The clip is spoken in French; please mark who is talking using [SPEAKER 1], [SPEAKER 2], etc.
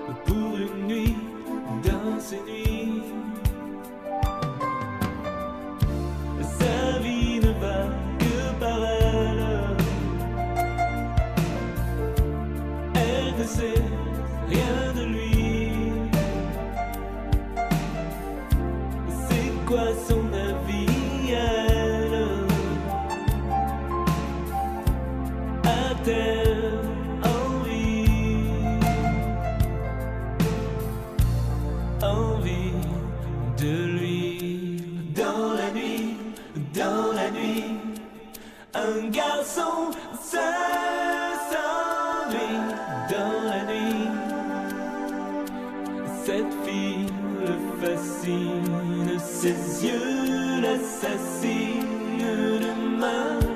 [SPEAKER 1] pour une nuit dans ces nuits. Sa vie ne va que par elle. Elle ne sait rien de lui. C'est quoi son avis, elle? A-t-elle envie de lui? Dans la nuit, un garçon seul sans lui. Dans la nuit, cette fille le fascine, ses yeux l'assassinent de main.